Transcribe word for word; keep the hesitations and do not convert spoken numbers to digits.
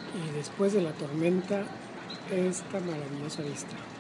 y después de la tormenta, esta maravillosa vista.